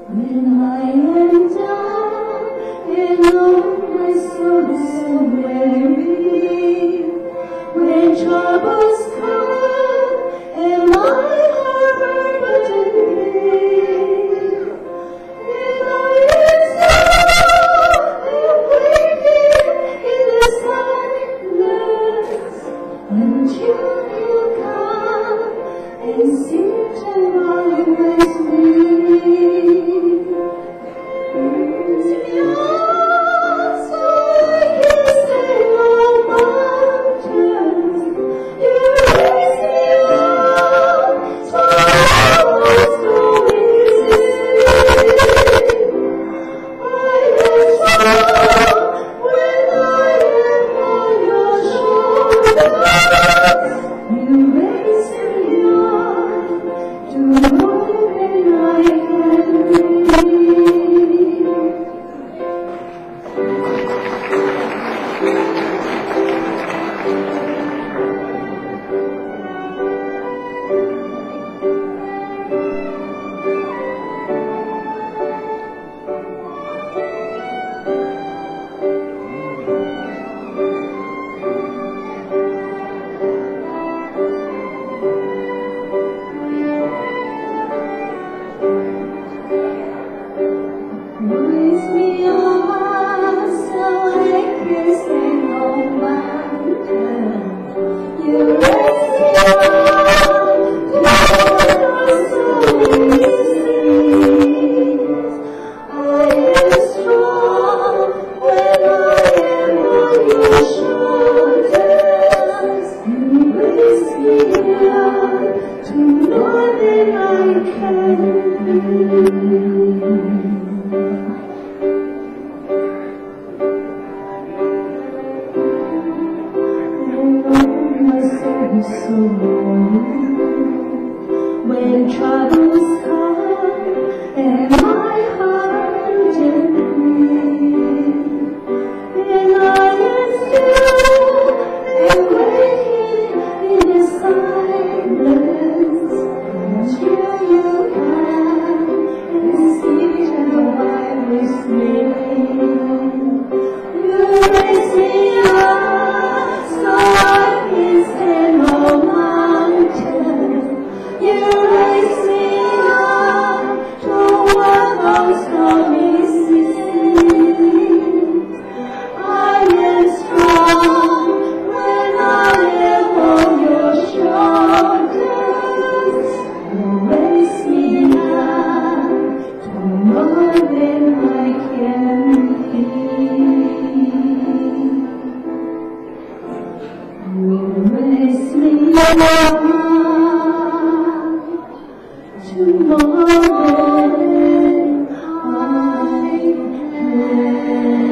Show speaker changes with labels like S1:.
S1: When I am down and oh, my soul is so weary, when troubles come and my heart burdened be, when I am down and waiting in the silence, until you come and sit and rise me. When troubles come and my heart is weak, and I am still and waiting in the silence, until you come and sit and abide with me. You raise me up so I can stand on mountains. You raise me up to walk on stormy seas. I am strong when I am on your shoulders. You raise me up to more than I can be. You raise me up to more than I can.